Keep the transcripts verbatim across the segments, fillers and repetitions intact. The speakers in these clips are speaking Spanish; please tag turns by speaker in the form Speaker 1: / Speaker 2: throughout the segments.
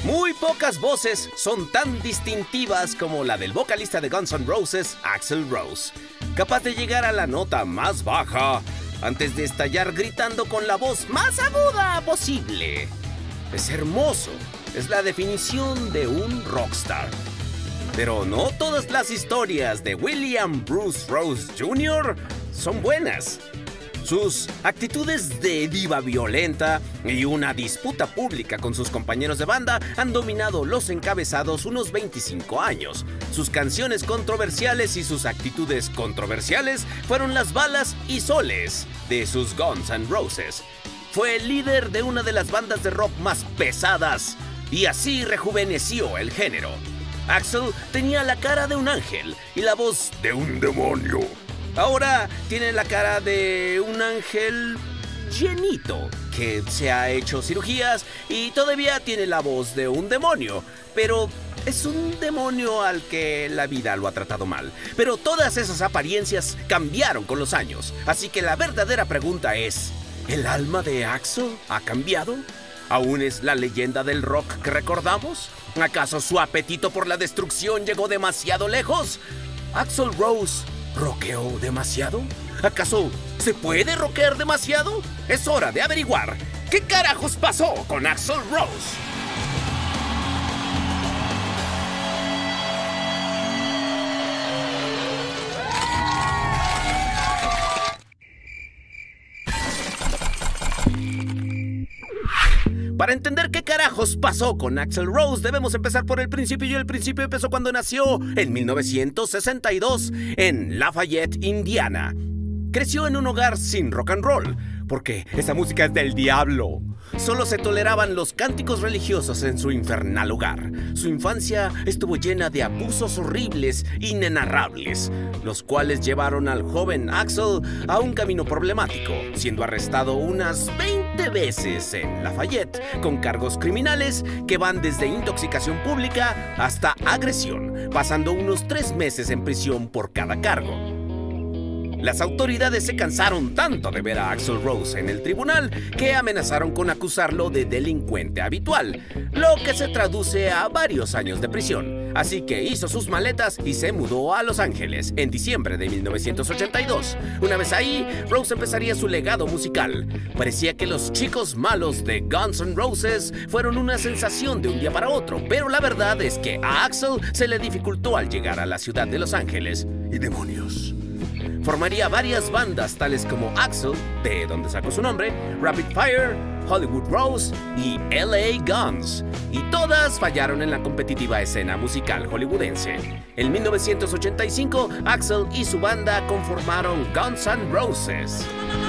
Speaker 1: Muy pocas voces son tan distintivas como la del vocalista de Guns N' Roses, Axl Rose, capaz de llegar a la nota más baja antes de estallar gritando con la voz más aguda posible. Es hermoso, es la definición de un rockstar. Pero no todas las historias de William Bruce Rose junior son buenas. Sus actitudes de diva violenta y una disputa pública con sus compañeros de banda han dominado los encabezados unos veinticinco años. Sus canciones controversiales y sus actitudes controversiales fueron las balas y soles de sus Guns N' Roses. Fue el líder de una de las bandas de rock más pesadas y así rejuveneció el género. Axl tenía la cara de un ángel y la voz de un demonio. Ahora tiene la cara de un ángel llenito que se ha hecho cirugías y todavía tiene la voz de un demonio, pero es un demonio al que la vida lo ha tratado mal. Pero todas esas apariencias cambiaron con los años, así que la verdadera pregunta es: ¿el alma de Axl ha cambiado? ¿Aún es la leyenda del rock que recordamos? ¿Acaso su apetito por la destrucción llegó demasiado lejos? ¿Axl Rose rockeó demasiado? ¿Acaso se puede rockear demasiado? Es hora de averiguar qué carajos pasó con Axl Rose. Para entender qué carajos pasó con Axl Rose, debemos empezar por el principio, y el principio empezó cuando nació en mil novecientos sesenta y dos en Lafayette, Indiana. Creció en un hogar sin rock and roll, porque esa música es del diablo. Solo se toleraban los cánticos religiosos en su infernal hogar. Su infancia estuvo llena de abusos horribles, inenarrables, los cuales llevaron al joven Axl a un camino problemático, siendo arrestado unas veinte veces en Lafayette con cargos criminales que van desde intoxicación pública hasta agresión, pasando unos tres meses en prisión por cada cargo. Las autoridades se cansaron tanto de ver a Axl Rose en el tribunal que amenazaron con acusarlo de delincuente habitual, lo que se traduce a varios años de prisión. Así que hizo sus maletas y se mudó a Los Ángeles en diciembre de mil novecientos ochenta y dos. Una vez ahí, Rose empezaría su legado musical. Parecía que los chicos malos de Guns N' Roses fueron una sensación de un día para otro, pero la verdad es que a Axl se le dificultó al llegar a la ciudad de Los Ángeles. Y demonios. Formaría varias bandas tales como Axl, de donde sacó su nombre, Rapid Fire, Hollywood Rose y L A Guns, y todas fallaron en la competitiva escena musical hollywoodense. En mil novecientos ochenta y cinco, Axl y su banda conformaron Guns N' Roses,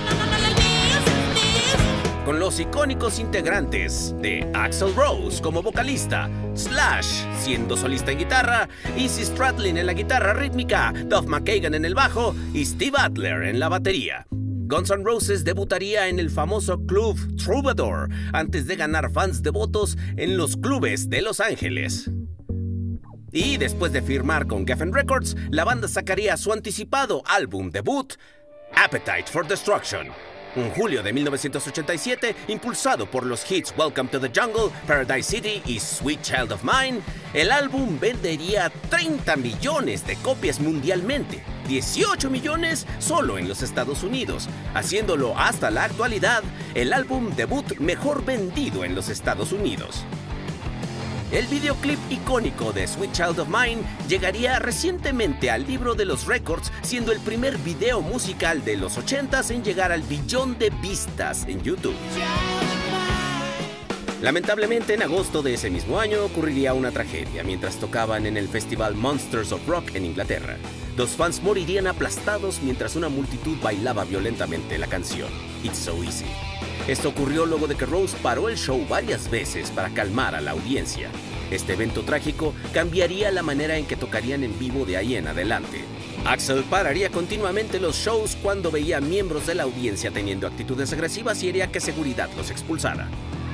Speaker 1: con los icónicos integrantes de Axl Rose como vocalista, Slash siendo solista en guitarra, Izzy Stradlin en la guitarra rítmica, Duff McKagan en el bajo y Steve Adler en la batería. Guns N' Roses debutaría en el famoso club Troubadour antes de ganar fans devotos en los clubes de Los Ángeles. Y después de firmar con Geffen Records, la banda sacaría su anticipado álbum debut, Appetite for Destruction. En julio de mil novecientos ochenta y siete, impulsado por los hits Welcome to the Jungle, Paradise City y Sweet Child of Mine, el álbum vendería treinta millones de copias mundialmente, dieciocho millones solo en los Estados Unidos, haciéndolo hasta la actualidad el álbum debut mejor vendido en los Estados Unidos. El videoclip icónico de Sweet Child of Mine llegaría recientemente al libro de los récords, siendo el primer video musical de los ochentas en llegar al billón de vistas en YouTube. Lamentablemente, en agosto de ese mismo año ocurriría una tragedia mientras tocaban en el festival Monsters of Rock en Inglaterra. Dos fans morirían aplastados mientras una multitud bailaba violentamente la canción It's So Easy. Esto ocurrió luego de que Rose paró el show varias veces para calmar a la audiencia. Este evento trágico cambiaría la manera en que tocarían en vivo de ahí en adelante. Axl pararía continuamente los shows cuando veía miembros de la audiencia teniendo actitudes agresivas y haría que seguridad los expulsara.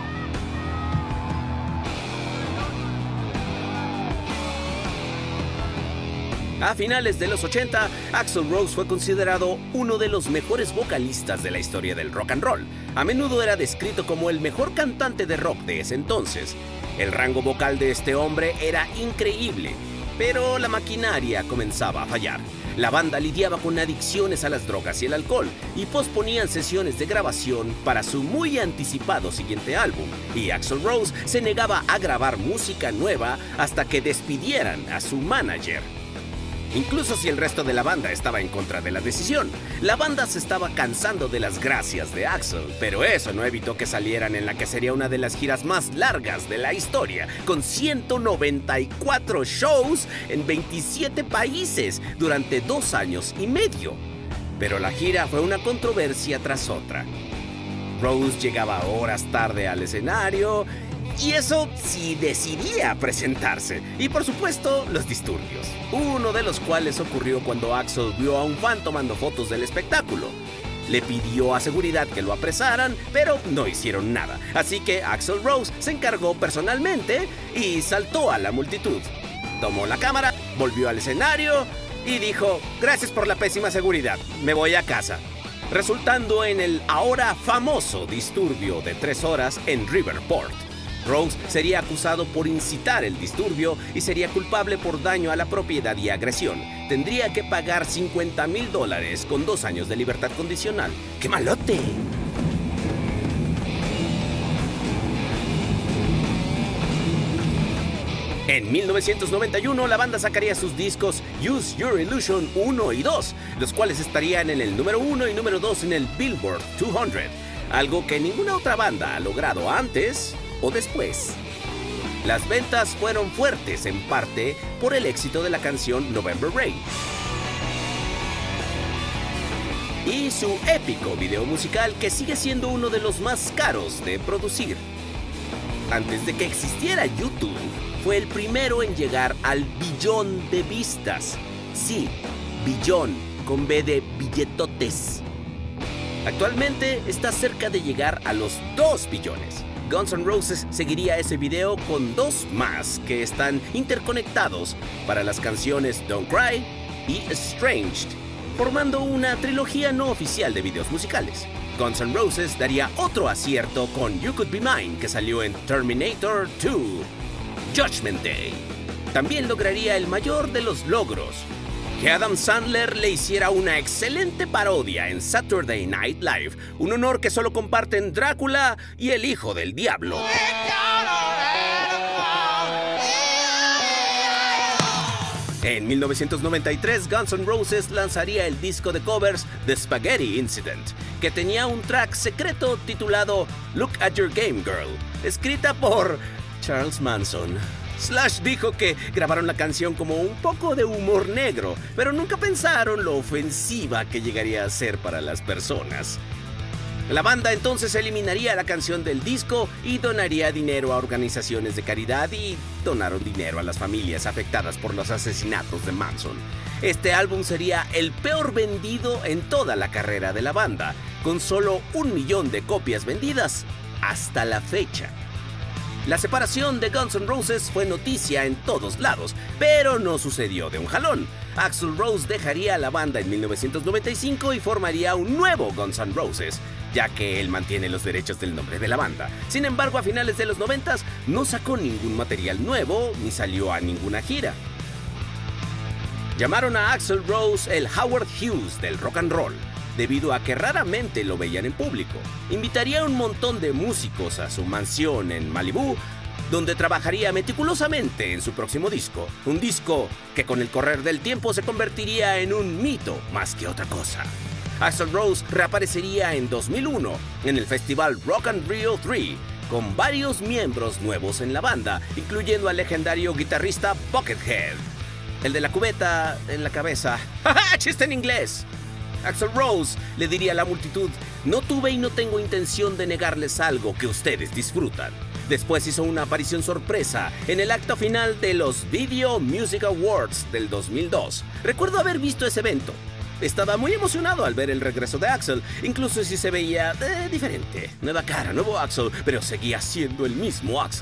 Speaker 1: A finales de los ochenta, Axl Rose fue considerado uno de los mejores vocalistas de la historia del rock and roll. A menudo era descrito como el mejor cantante de rock de ese entonces. El rango vocal de este hombre era increíble, pero la maquinaria comenzaba a fallar. La banda lidiaba con adicciones a las drogas y el alcohol y posponían sesiones de grabación para su muy anticipado siguiente álbum, y Axl Rose se negaba a grabar música nueva hasta que despidieran a su manager. Incluso si el resto de la banda estaba en contra de la decisión, la banda se estaba cansando de las gracias de Axl, pero eso no evitó que salieran en la que sería una de las giras más largas de la historia, con ciento noventa y cuatro shows en veintisiete países durante dos años y medio. Pero la gira fue una controversia tras otra. Rose llegaba horas tarde al escenario, y eso sí decidía presentarse. Y por supuesto, los disturbios. Uno de los cuales ocurrió cuando Axl vio a un fan tomando fotos del espectáculo. Le pidió a seguridad que lo apresaran, pero no hicieron nada. Así que Axl Rose se encargó personalmente y saltó a la multitud. Tomó la cámara, volvió al escenario y dijo: "Gracias por la pésima seguridad, me voy a casa", resultando en el ahora famoso disturbio de tres horas en Riverport. Rose sería acusado por incitar el disturbio y sería culpable por daño a la propiedad y agresión. Tendría que pagar cincuenta mil dólares con dos años de libertad condicional. ¡Qué malote! En mil novecientos noventa y uno, la banda sacaría sus discos Use Your Illusion uno y dos, los cuales estarían en el número uno y número dos en el Billboard doscientos, algo que ninguna otra banda ha logrado antes o después. Las ventas fueron fuertes en parte por el éxito de la canción November Rain y su épico video musical, que sigue siendo uno de los más caros de producir. Antes de que existiera YouTube, fue el primero en llegar al billón de vistas. Sí, billón, con B de billetotes. Actualmente está cerca de llegar a los dos billones. Guns N' Roses seguiría ese video con dos más que están interconectados para las canciones Don't Cry y Estranged, formando una trilogía no oficial de videos musicales. Guns N' Roses daría otro acierto con You Could Be Mine, que salió en Terminator dos, Judgment Day. También lograría el mayor de los logros: que Adam Sandler le hiciera una excelente parodia en Saturday Night Live, un honor que solo comparten Drácula y el Hijo del Diablo. En mil novecientos noventa y tres, Guns N' Roses lanzaría el disco de covers The Spaghetti Incident, que tenía un track secreto titulado Look at Your Game Girl, escrita por Charles Manson. Slash dijo que grabaron la canción como un poco de humor negro, pero nunca pensaron lo ofensiva que llegaría a ser para las personas. La banda entonces eliminaría la canción del disco y donaría dinero a organizaciones de caridad, y donaron dinero a las familias afectadas por los asesinatos de Manson. Este álbum sería el peor vendido en toda la carrera de la banda, con solo un millón de copias vendidas hasta la fecha. La separación de Guns N' Roses fue noticia en todos lados, pero no sucedió de un jalón. Axl Rose dejaría la banda en mil novecientos noventa y cinco y formaría un nuevo Guns N' Roses, ya que él mantiene los derechos del nombre de la banda. Sin embargo, a finales de los noventas no sacó ningún material nuevo ni salió a ninguna gira. Llamaron a Axl Rose el Howard Hughes del rock and roll, debido a que raramente lo veían en público. Invitaría a un montón de músicos a su mansión en Malibú, donde trabajaría meticulosamente en su próximo disco. Un disco que con el correr del tiempo se convertiría en un mito más que otra cosa. Axl Rose reaparecería en dos mil uno en el festival Rock and Rio tres, con varios miembros nuevos en la banda, incluyendo al legendario guitarrista Buckethead, el de la cubeta en la cabeza. ¡Ja, chiste en inglés! Axl Rose le diría a la multitud: no tuve y no tengo intención de negarles algo que ustedes disfrutan. Después hizo una aparición sorpresa en el acto final de los Video Music Awards del dos mil dos. Recuerdo haber visto ese evento. Estaba muy emocionado al ver el regreso de Axl, incluso si se veía eh, diferente. Nueva cara, nuevo Axl, pero seguía siendo el mismo Axl.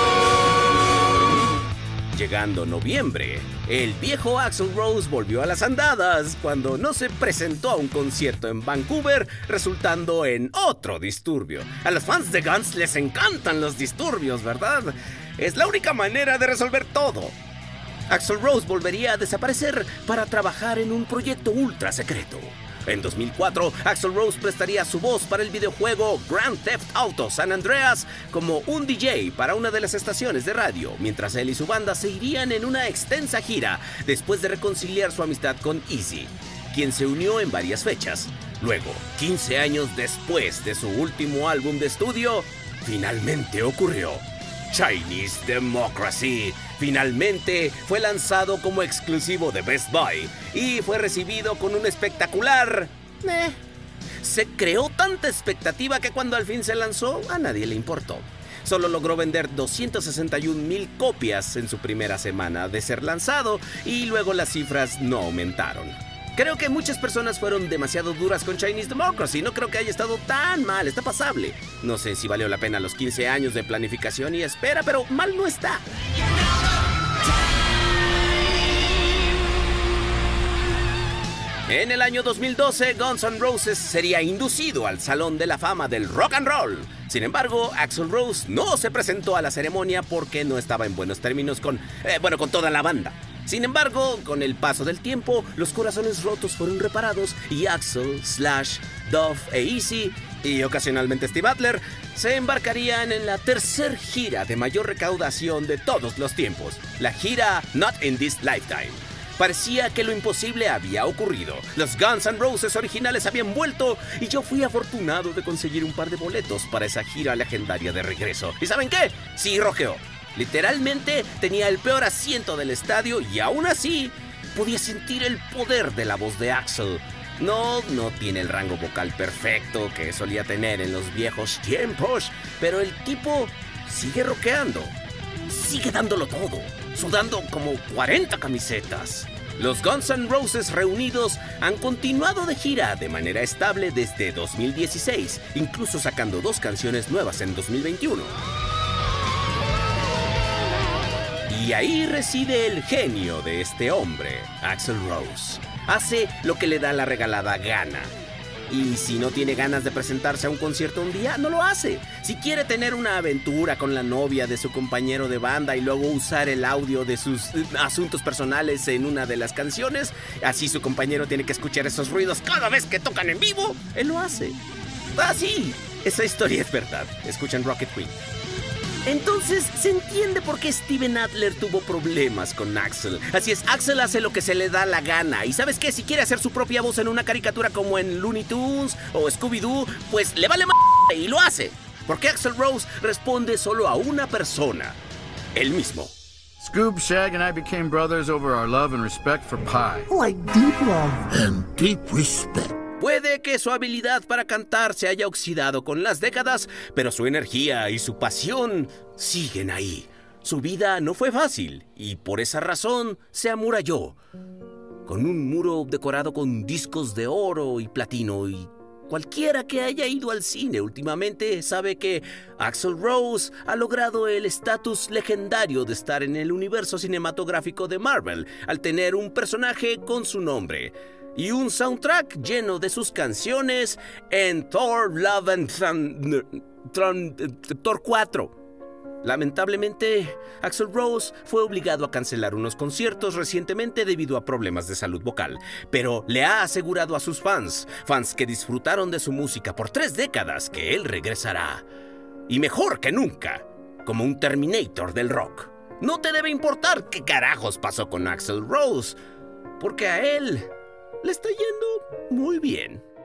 Speaker 1: Llegando noviembre, el viejo Axl Rose volvió a las andadas cuando no se presentó a un concierto en Vancouver, resultando en otro disturbio. A los fans de Guns les encantan los disturbios, ¿verdad? Es la única manera de resolver todo. Axl Rose volvería a desaparecer para trabajar en un proyecto ultra secreto. En dos mil cuatro, Axl Rose prestaría su voz para el videojuego Grand Theft Auto San Andreas como un D J para una de las estaciones de radio, mientras él y su banda se irían en una extensa gira después de reconciliar su amistad con Eazy, quien se unió en varias fechas. Luego, quince años después de su último álbum de estudio, finalmente ocurrió. Chinese Democracy finalmente fue lanzado como exclusivo de Best Buy y fue recibido con un espectacular... Eh. Se creó tanta expectativa que cuando al fin se lanzó, a nadie le importó. Solo logró vender doscientas sesenta y una mil copias en su primera semana de ser lanzado y luego las cifras no aumentaron. Creo que muchas personas fueron demasiado duras con Chinese Democracy. No creo que haya estado tan mal, está pasable. No sé si valió la pena los quince años de planificación y espera, pero mal no está. En el año dos mil doce, Guns N' Roses sería inducido al Salón de la Fama del Rock and Roll. Sin embargo, Axl Rose no se presentó a la ceremonia porque no estaba en buenos términos con, eh, bueno, con toda la banda. Sin embargo, con el paso del tiempo, los corazones rotos fueron reparados y Axl, Slash, Duff e Eazy, y ocasionalmente Steve Adler, se embarcarían en la tercer gira de mayor recaudación de todos los tiempos, la gira Not in This Lifetime. Parecía que lo imposible había ocurrido. Los Guns N' Roses originales habían vuelto y yo fui afortunado de conseguir un par de boletos para esa gira legendaria de regreso. ¿Y saben qué? Sí, rojeó. Literalmente tenía el peor asiento del estadio y aún así podía sentir el poder de la voz de Axl. No, no tiene el rango vocal perfecto que solía tener en los viejos tiempos, pero el tipo sigue rockeando, sigue dándolo todo, sudando como cuarenta camisetas. Los Guns N' Roses reunidos han continuado de gira de manera estable desde dos mil dieciséis, incluso sacando dos canciones nuevas en dos mil veintiuno. Y ahí reside el genio de este hombre, Axl Rose. Hace lo que le da la regalada gana. Y si no tiene ganas de presentarse a un concierto un día, no lo hace. Si quiere tener una aventura con la novia de su compañero de banda y luego usar el audio de sus asuntos personales en una de las canciones, así su compañero tiene que escuchar esos ruidos cada vez que tocan en vivo, él lo hace. Ah, sí, esa historia es verdad. Escuchen Rocket Queen. Entonces, se entiende por qué Steven Adler tuvo problemas con Axl. Así es, Axl hace lo que se le da la gana. Y ¿sabes qué? Si quiere hacer su propia voz en una caricatura como en Looney Tunes o Scooby-Doo, pues le vale m*** y lo hace. Porque Axl Rose responde solo a una persona, él mismo.
Speaker 2: Scoob, Shag, and I became brothers over our love and respect for pie.
Speaker 3: Like deep love and deep respect.
Speaker 1: Puede que su habilidad para cantar se haya oxidado con las décadas, pero su energía y su pasión siguen ahí. Su vida no fue fácil y por esa razón se amuralló, con un muro decorado con discos de oro y platino, y cualquiera que haya ido al cine últimamente sabe que Axl Rose ha logrado el estatus legendario de estar en el universo cinematográfico de Marvel al tener un personaje con su nombre y un soundtrack lleno de sus canciones en Thor, Love and Thunder, Thor cuatro. Lamentablemente, Axl Rose fue obligado a cancelar unos conciertos recientemente debido a problemas de salud vocal, pero le ha asegurado a sus fans, fans que disfrutaron de su música por tres décadas, que él regresará. Y mejor que nunca, como un Terminator del rock. No te debe importar qué carajos pasó con Axl Rose, porque a él le está yendo muy bien.